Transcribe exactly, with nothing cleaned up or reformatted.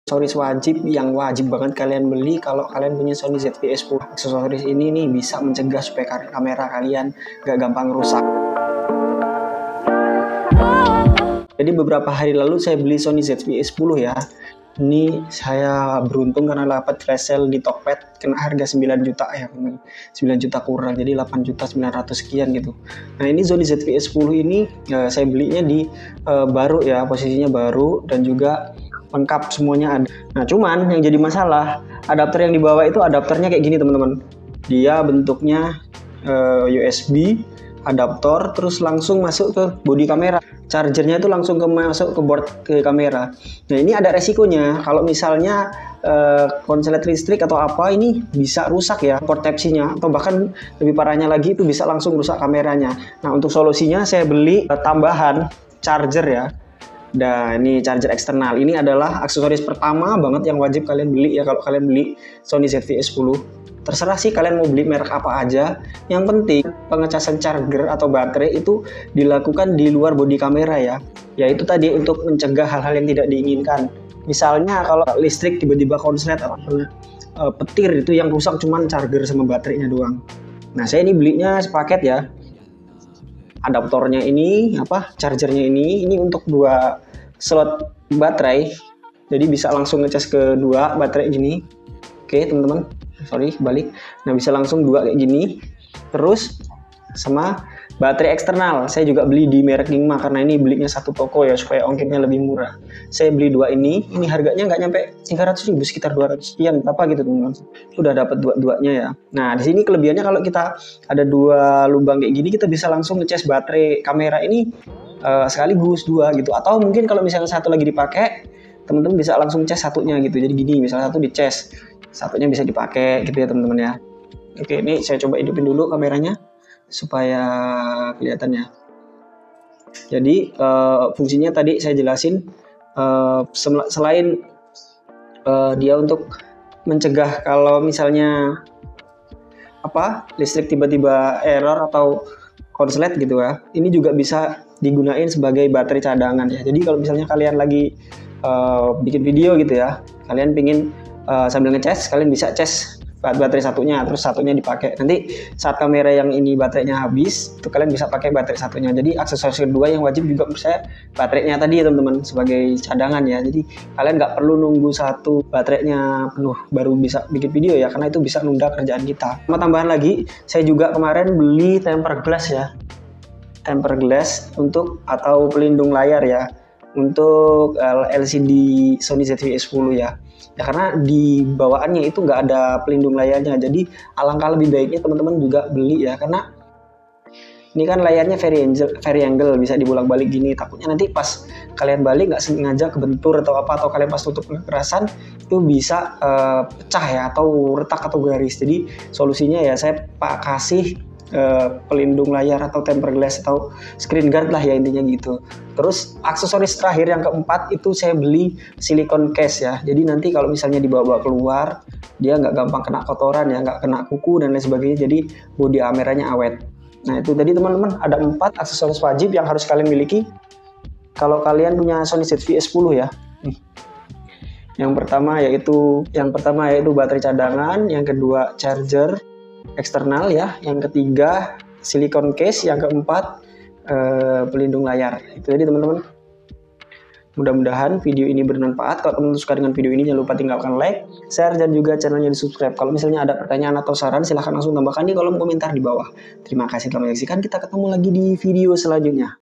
aksesoris wajib yang wajib banget kalian beli kalau kalian punya Sony Z V E sepuluh. Aksesoris ini nih bisa mencegah supaya kamera kalian gak gampang rusak. Jadi beberapa hari lalu saya beli Sony Z V E sepuluh ya. Ini saya beruntung karena dapat flash sale di Tokped, kena harga sembilan juta ya, sembilan juta kurang, jadi delapan juta sembilan ratus sekian gitu. Nah ini Sony Z V E sepuluh ini eh, saya belinya di eh, baru ya, posisinya baru dan juga lengkap semuanya ada. Nah cuman yang jadi masalah, adapter yang dibawa itu adapternya kayak gini teman-teman. Dia bentuknya uh, U S B adaptor terus langsung masuk ke bodi kamera. Chargernya itu langsung ke masuk ke board ke kamera. Nah ini ada resikonya kalau misalnya uh, konslet listrik atau apa ini bisa rusak ya port Type-C-nya, atau bahkan lebih parahnya lagi itu bisa langsung rusak kameranya. Nah untuk solusinya saya beli uh, tambahan charger ya. Nah ini charger eksternal, ini adalah aksesoris pertama banget yang wajib kalian beli ya kalau kalian beli Sony Z V E sepuluh. Terserah sih kalian mau beli merek apa aja, yang penting pengecasan charger atau baterai itu dilakukan di luar bodi kamera ya. Yaitu tadi untuk mencegah hal-hal yang tidak diinginkan. Misalnya kalau listrik tiba-tiba konslet atau uh, petir itu yang rusak cuman charger sama baterainya doang. Nah saya ini belinya sepaket ya. Adaptornya ini apa chargernya ini ini untuk dua slot baterai, jadi bisa langsung ngecas ke dua baterai gini. Oke teman-teman, sorry balik. Nah bisa langsung dua kayak gini, terus sama baterai eksternal saya juga beli di merek Ningma karena ini belinya satu toko ya supaya ongkirnya lebih murah. Saya beli dua ini, ini harganya nggak nyampe tiga ratus ribu, sekitar dua ratus sekian apa gitu teman-teman. Sudah dapat dua-duanya ya. Nah di sini kelebihannya kalau kita ada dua lubang kayak gini kita bisa langsung ngecas baterai kamera ini uh, sekaligus dua gitu. Atau mungkin kalau misalnya satu lagi dipakai, teman-teman bisa langsung cas satunya gitu. Jadi gini, misalnya satu dicas, satunya bisa dipakai gitu ya teman-teman ya. Oke, ini saya coba hidupin dulu kameranya supaya kelihatan ya. Jadi uh, fungsinya tadi saya jelasin, uh, selain uh, dia untuk mencegah kalau misalnya apa listrik tiba-tiba error atau konslet gitu ya, ini juga bisa digunain sebagai baterai cadangan ya. Jadi kalau misalnya kalian lagi uh, bikin video gitu ya, kalian pingin uh, sambil ngecas, kalian bisa cas baterai satunya, terus satunya dipakai. Nanti saat kamera yang ini baterainya habis, itu kalian bisa pakai baterai satunya. Jadi aksesoris kedua yang wajib juga menurut saya baterainya tadi ya teman-teman, sebagai cadangan ya. Jadi kalian nggak perlu nunggu satu baterainya penuh baru bisa bikin video ya, karena itu bisa nunda kerjaan kita. Sama tambahan lagi, saya juga kemarin beli tempered glass ya, tempered glass untuk atau pelindung layar ya, untuk L C D Sony Z V E sepuluh ya. Ya karena di bawaannya itu nggak ada pelindung layarnya, jadi alangkah lebih baiknya teman-teman juga beli ya, karena ini kan layarnya variangle, variangle bisa dibolak-balik gini, takutnya nanti pas kalian balik nggak sengaja kebentur atau apa, atau kalian pas tutup kekerasan itu bisa uh, pecah ya, atau retak atau garis. Jadi solusinya ya saya pak kasih Uh, pelindung layar atau tempered glass atau screen guard lah ya intinya gitu. Terus aksesoris terakhir yang keempat itu saya beli silikon case ya. Jadi nanti kalau misalnya dibawa-bawa keluar dia nggak gampang kena kotoran ya, nggak kena kuku dan lain sebagainya. Jadi bodi kameranya awet. Nah itu tadi teman-teman ada empat aksesoris wajib yang harus kalian miliki kalau kalian punya Sony Z V E sepuluh ya. Nih. Yang pertama yaitu yang pertama yaitu baterai cadangan, yang kedua charger eksternal ya, yang ketiga silikon case, yang keempat eh, pelindung layar. Itu jadi teman-teman. Mudah-mudahan video ini bermanfaat. Kalau teman-teman suka dengan video ini jangan lupa tinggalkan like, share, dan juga channelnya di subscribe. Kalau misalnya ada pertanyaan atau saran silahkan langsung tambahkan di kolom komentar di bawah. Terima kasih telah menyaksikan, kita ketemu lagi di video selanjutnya.